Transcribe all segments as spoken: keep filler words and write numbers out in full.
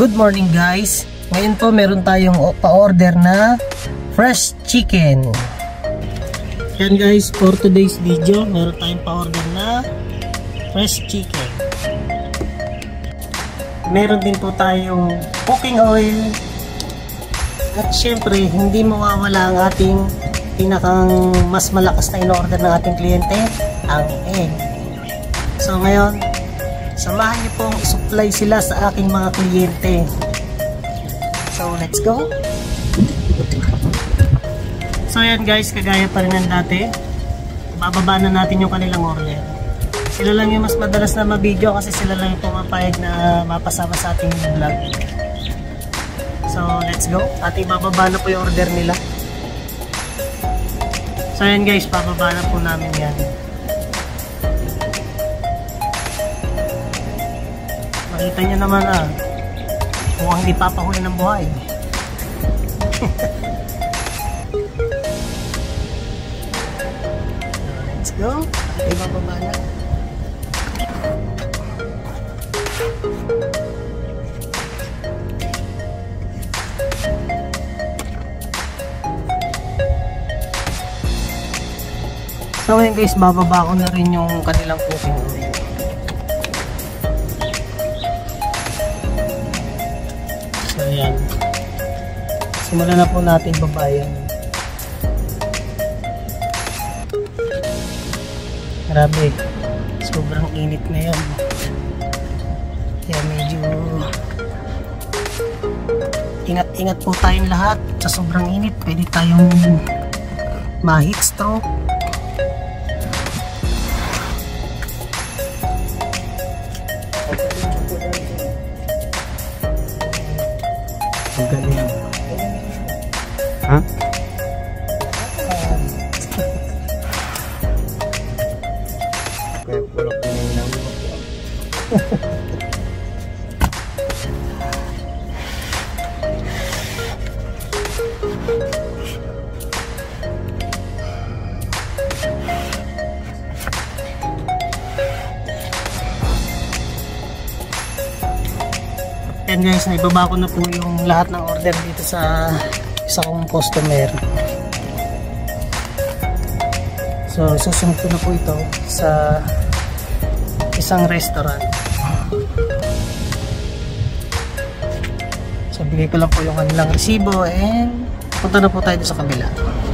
Good morning guys. Ngayon po meron tayong pa-order na fresh chicken. Yan guys, for today's video meron tayong pa-order na fresh chicken. Meron din po tayong cooking oil. At syempre hindi mawawala ang ating pinakang mas malakas na in-order ng ating kliyente, ang egg. So ngayon, samahan niyo pong supply sila sa aking mga kliyente. So let's go. So yan guys, kagaya pa rin ng dati, bababa na natin yung kanilang order. Sila lang yung mas madalas na ma-video kasi sila lang yung pumapayag na mapasama sa ating vlog. So let's go. Ating bababa na po yung order nila. So yan guys, bababa na po namin yan. Makita nyo naman ah, mukhang hindi papahuli ng buhay. Let's go. Ating bababa na. So ngayon guys, bababa ko na rin yung kanilang cooking oil. So ayan, simulan na po natin babayan. Grabe, sobrang init ngayon. Kaya medyo ingat-ingat po tayong lahat. Sa sobrang init, pwede tayong ma-heat stroke. Ang galing. Ha? Kaya pula ko na yung yan guys, naibaba ko na po yung lahat ng order dito sa isa kong customer. So susunod ko na po ito sa isang restaurant. So bigay ko lang po yung kanilang resibo and punta na po tayo sa kabila.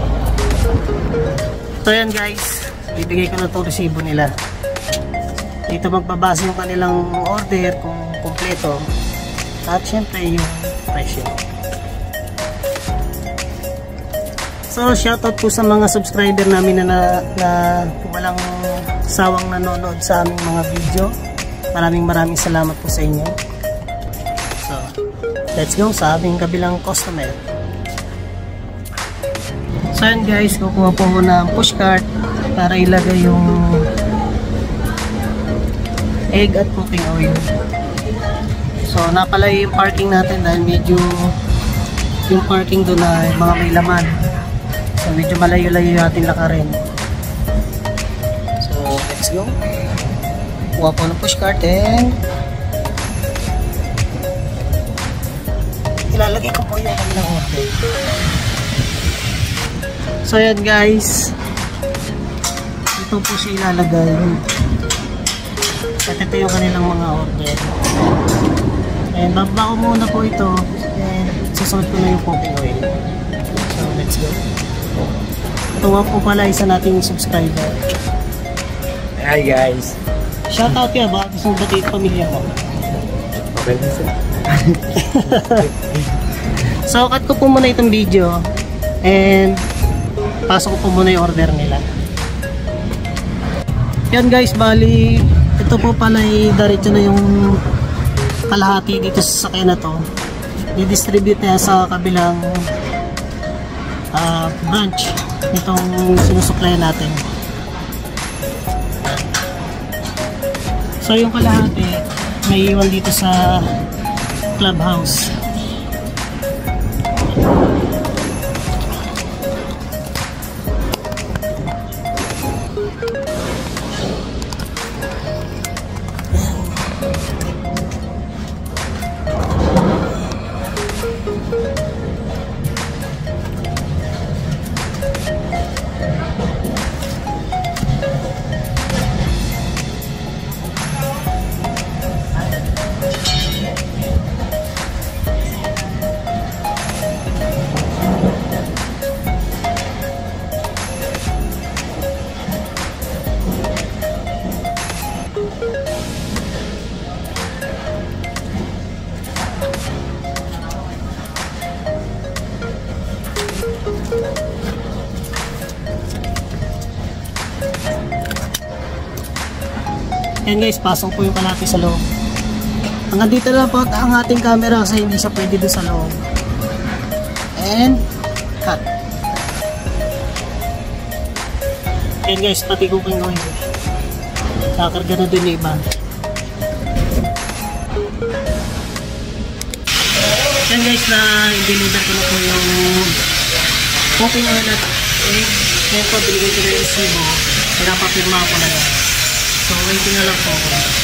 So yan guys, bibigay ko na itong resibo nila. Dito magbabase yung kanilang order kung kumpleto. At syempre yung presyo. So shoutout po sa mga subscriber namin na, na, na walang sawang nanonood sa aming mga video. Maraming maraming salamat po sa inyo. So let's go sa aming kabilang customer. So yan guys, kukuha po muna ang pushcart para ilagay yung egg at cooking oil. So napalay yung parking natin dahil medyo yung parking doon na mga may laman. So medyo malayo-layo natin lakarin. So let's go. Kuha po ng pushcart and ilalagay ko po yung kanilang order. So yan guys, ito po siya ilalagay. At ito yung kanilang mga order. And bababa ko muna po ito and susunod ko na yung cooking oil. So let's go. Ito po pala isa nating subscriber. Hi guys. Shoutout ka, baka gusto mong batiin pamilya mo. Okay din sir. So cut ko po muna itong video and pasok ko po muna yung order nila. Yan guys, bali ito po pala i-diretso na yung kalahati dito sa sasakyan na to. I-distribute na sa kabilang uh, branch nitong sinusuklayan natin. So yung kalahati may iwan dito sa clubhouse. Yan guys, pasok po yung kalapit sa loob. Hanggang dito lang po ang ating camera kasi hindi siya pwede doon sa loob. And cut. Yan guys, pati cooking oil. Kakarga na din yung iba. Yan guys, na i-deliver ko na po yung cooking oil at egg. Yan po, binigay ko na yung resibo. Pinapapirma ko na lang. So, waiting na lang po ako.